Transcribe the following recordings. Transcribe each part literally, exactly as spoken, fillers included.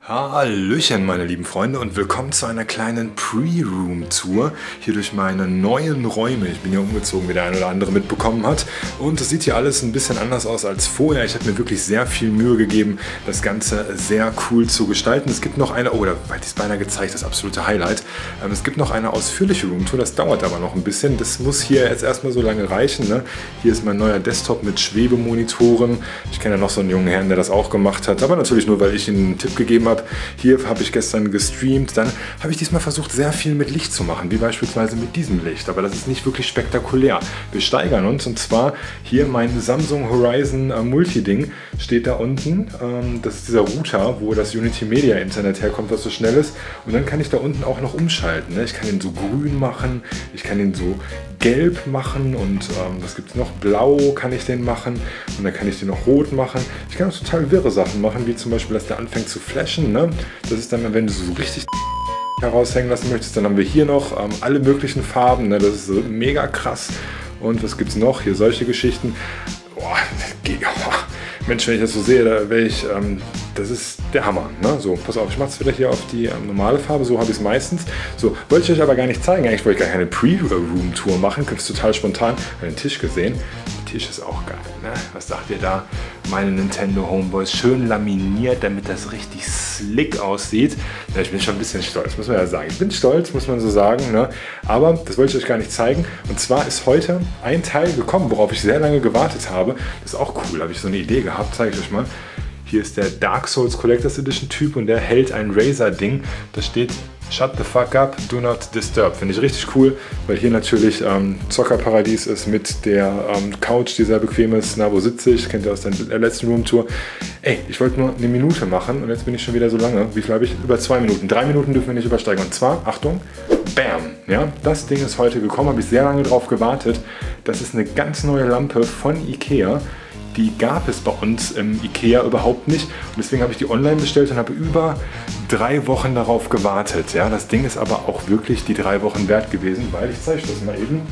Hallöchen meine lieben Freunde und willkommen zu einer kleinen Pre-Room-Tour hier durch meine neuen Räume. Ich bin hier umgezogen, wie der eine oder andere mitbekommen hat, und es sieht hier alles ein bisschen anders aus als vorher. Ich habe mir wirklich sehr viel Mühe gegeben, das Ganze sehr cool zu gestalten. Es gibt noch eine, oh, da hatte ich es beinahe gezeigt, das absolute Highlight. Ähm, es gibt noch eine ausführliche Room-Tour, das dauert aber noch ein bisschen. Das muss hier jetzt erstmal so lange reichen, ne? Hier ist mein neuer Desktop mit Schwebemonitoren. Ich kenne ja noch so einen jungen Herrn, der das auch gemacht hat, aber natürlich nur, weil ich ihm einen Tipp gegeben habe. Hier habe ich gestern gestreamt, dann habe ich diesmal versucht, sehr viel mit Licht zu machen, wie beispielsweise mit diesem Licht, aber das ist nicht wirklich spektakulär. Wir steigern uns, und zwar hier mein Samsung Horizon äh, Multi-Ding steht da unten. Ähm, das ist dieser Router, wo das Unity Media Internet herkommt, was so schnell ist, und dann kann ich da unten auch noch umschalten, ne? Ich kann ihn so grün machen, ich kann ihn so gelb machen, und ähm, was gibt es noch? Blau kann ich den machen, und dann kann ich den noch rot machen. Ich kann auch total wirre Sachen machen, wie zum Beispiel, dass der anfängt zu flashen, ne? Das ist dann, wenn du so richtig heraushängen lassen möchtest, dann haben wir hier noch ähm, alle möglichen Farben, ne? Das ist so mega krass. Und was gibt es noch? Hier solche Geschichten. Boah, Mensch, wenn ich das so sehe, da wäre ich, ähm, das ist der Hammer, ne? So, pass auf, ich mache es wieder hier auf die ähm, normale Farbe, so habe ich es meistens. So, wollte ich euch aber gar nicht zeigen, eigentlich wollte ich gar keine Pre-Room-Tour machen, das ist total spontan. Ich habe den Tisch gesehen, der Tisch ist auch geil, ne? Was sagt ihr da? Meine Nintendo Homeboys, schön laminiert, damit das richtig slick aussieht. Ja, ich bin schon ein bisschen stolz, muss man ja sagen. Ich bin stolz, muss man so sagen, ne? Aber das wollte ich euch gar nicht zeigen. Und zwar ist heute ein Teil gekommen, worauf ich sehr lange gewartet habe. Das ist auch cool, habe ich so eine Idee gehabt, zeige ich euch mal. Hier ist der Dark Souls Collectors Edition Typ, und der hält ein Razer-Ding. Da steht Shut the fuck up, do not disturb. Finde ich richtig cool, weil hier natürlich ähm, Zockerparadies ist mit der ähm, Couch, die sehr bequem ist. Na, wo sitze ich? Kennt ihr aus der letzten Roomtour. Ey, ich wollte nur eine Minute machen, und jetzt bin ich schon wieder so lange. Wie viel habe ich? Über zwei Minuten. Drei Minuten dürfen wir nicht übersteigen. Und zwar, Achtung, bam! Ja, das Ding ist heute gekommen, habe ich sehr lange drauf gewartet. Das ist eine ganz neue Lampe von Ikea. Die gab es bei uns im Ikea überhaupt nicht, und deswegen habe ich die online bestellt und habe über drei Wochen darauf gewartet. Ja, das Ding ist aber auch wirklich die drei Wochen wert gewesen, weil, ich zeige euch das mal eben.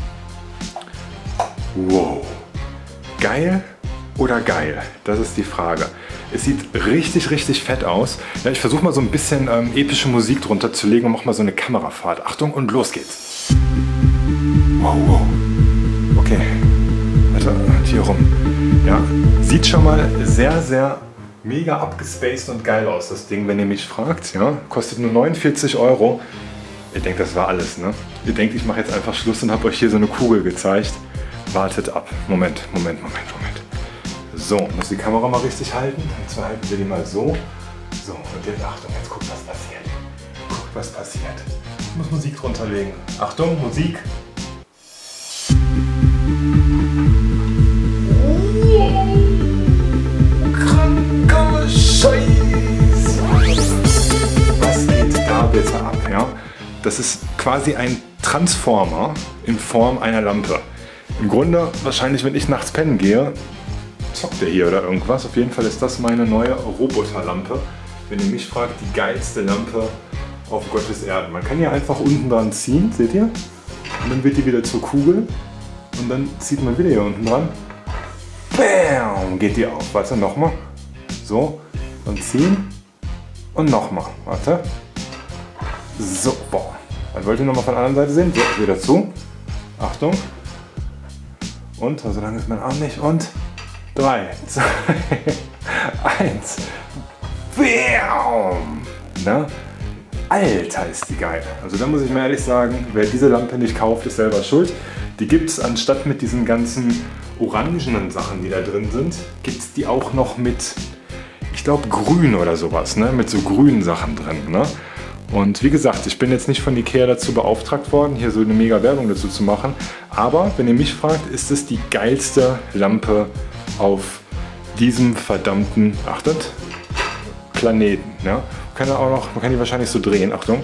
Wow, geil oder geil? Das ist die Frage. Es sieht richtig, richtig fett aus. Ja, ich versuche mal so ein bisschen ähm, epische Musik drunter zu legen und mache mal so eine Kamerafahrt. Achtung, und los geht's. Wow, wow. Okay, Alter, hier rum. Ja, sieht schon mal sehr, sehr mega abgespaced und geil aus, das Ding, wenn ihr mich fragt. Ja, kostet nur neunundvierzig Euro. Ihr denkt, das war alles, ne? Ihr denkt, ich mache jetzt einfach Schluss und habe euch hier so eine Kugel gezeigt. Wartet ab. Moment, Moment, Moment, Moment. So, muss die Kamera mal richtig halten. Und zwar halten wir die mal so. So, und jetzt Achtung, jetzt guckt, was passiert. Guckt, was passiert. Ich muss Musik drunter legen. Achtung, Musik. Kranker Scheiß! Was geht da bitte ab? Ja? Das ist quasi ein Transformer in Form einer Lampe. Im Grunde, wahrscheinlich, wenn ich nachts pennen gehe, zockt der hier oder irgendwas. Auf jeden Fall ist das meine neue Roboterlampe. Wenn ihr mich fragt, die geilste Lampe auf Gottes Erden. Man kann hier einfach unten dran ziehen, seht ihr? Und dann wird die wieder zur Kugel. Und dann zieht man wieder hier unten dran. Bam! Geht die auf. Warte, nochmal. So. Und ziehen. Und nochmal. Warte. So. Boah. Dann wollt ihr nochmal von der anderen Seite sehen. So, wieder zu. Achtung. Und, so lange ist mein Arm nicht. Und drei, zwei, eins. Bam! Na? Alter, ist die geil. Also da muss ich mir ehrlich sagen, wer diese Lampe nicht kauft, ist selber schuld. Die gibt es anstatt mit diesen ganzen orangenen Sachen, die da drin sind, gibt es die auch noch mit, ich glaube, grün oder sowas, ne? Mit so grünen Sachen drin. Ne? Und wie gesagt, ich bin jetzt nicht von Ikea dazu beauftragt worden, hier so eine mega Werbung dazu zu machen. Aber wenn ihr mich fragt, ist es die geilste Lampe auf diesem verdammten, achtet, Planeten. Ja? Man kann auch noch, man kann die wahrscheinlich so drehen, Achtung.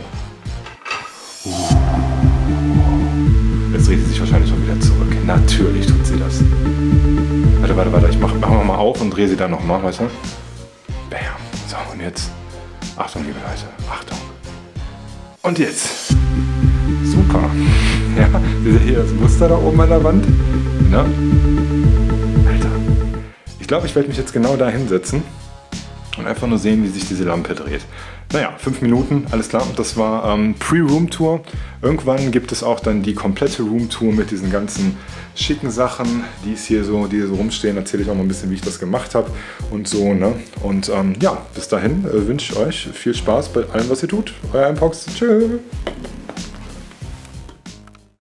Jetzt dreht sie sich wahrscheinlich schon wieder zurück. Natürlich tut sie das. Warte, warte, warte, ich mach, mach mal auf und drehe sie dann nochmal, weißt du? Bam. So, und jetzt. Achtung, liebe Leute, Achtung. Und jetzt. Super. Ja, seht ihr hier das Muster da oben an der Wand? Na? Alter. Ich glaube, ich werde mich jetzt genau da hinsetzen und einfach nur sehen, wie sich diese Lampe dreht. Naja, fünf Minuten, alles klar. Das war ähm, Pre-Room-Tour. Irgendwann gibt es auch dann die komplette Room-Tour mit diesen ganzen schicken Sachen, die es hier so, die hier so rumstehen. Erzähle ich auch mal ein bisschen, wie ich das gemacht habe und so. Ne? Und ähm, ja, bis dahin äh, wünsche ich euch viel Spaß bei allem, was ihr tut. Euer Mpox. Tschüss.